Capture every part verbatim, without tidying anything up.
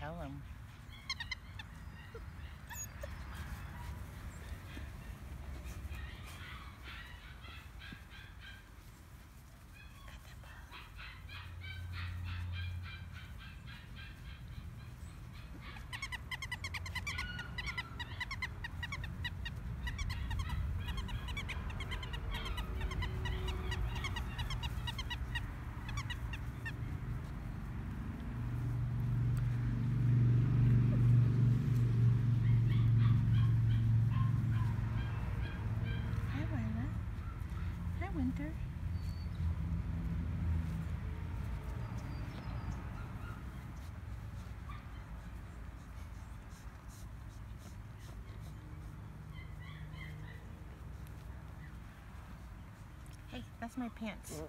tell him. Winter. Hey, that's my pants.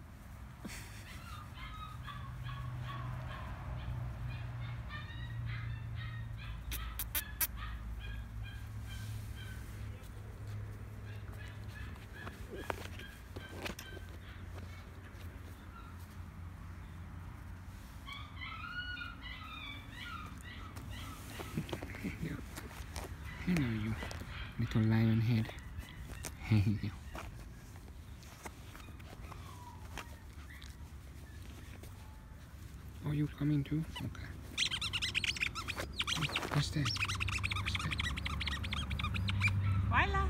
Hello, you little lion head. Hey, you. Oh, you coming too? Okay. What's that? What's that? Voila.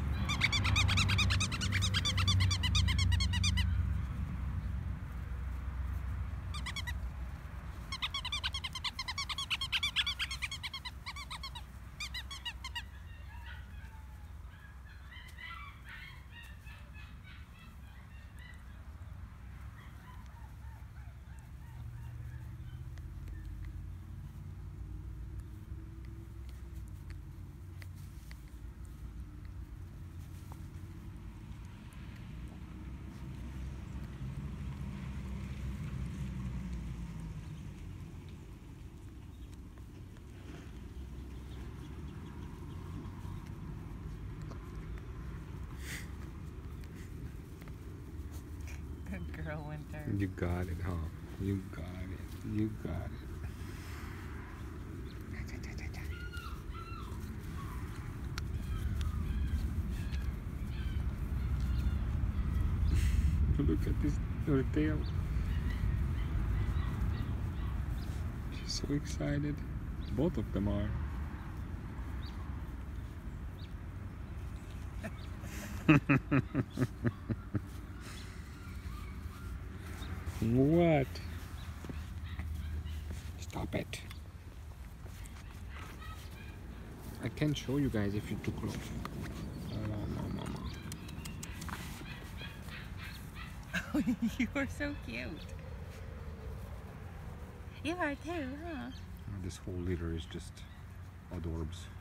Good girl, Winter. You got it, huh? You got it. You got it. Look at this little tail. She's so excited. Both of them are. What? Stop it. I can't show you guys if you're too close. Oh, mama. Oh, you are so cute. You are too, huh? This whole litter is just adorbs.